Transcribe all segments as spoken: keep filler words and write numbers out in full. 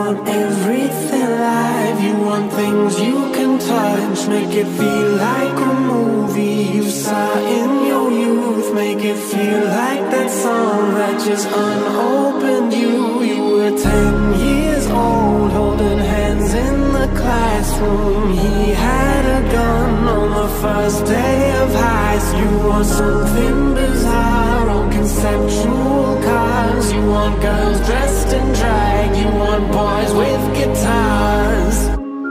want everything live. You want things you can touch. Make it feel like a movie you saw in your youth. Make it feel like that song that just unopened you. You were ten years old, holding hands in the classroom. He had a gun on the first day of high school. You want something bizarre on conceptual cars. You want girls dressed in drag. You want boys with guitars.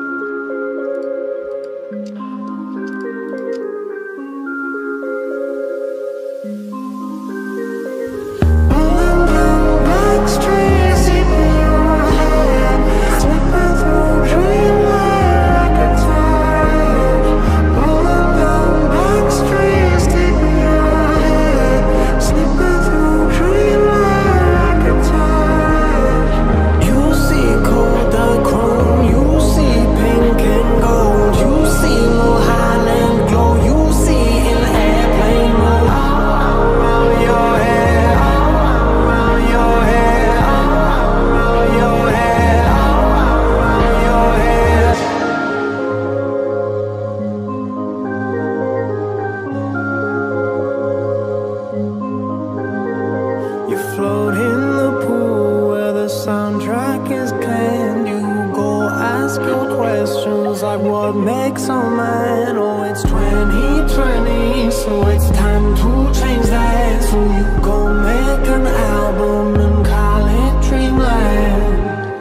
Float in the pool where the soundtrack is canned. You go ask your questions like what makes a man. Oh, it's twenty twenty, so it's time to change that. So you go make an album and call it Dreamland.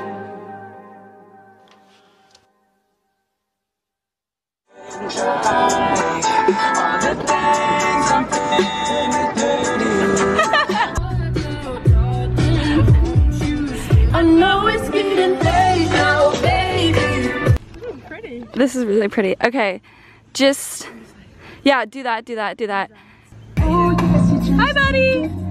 All the things I'm I know it's getting late now, baby. Ooh, pretty. This is really pretty. Okay, just, yeah, do that, do that, do that. Hi, buddy.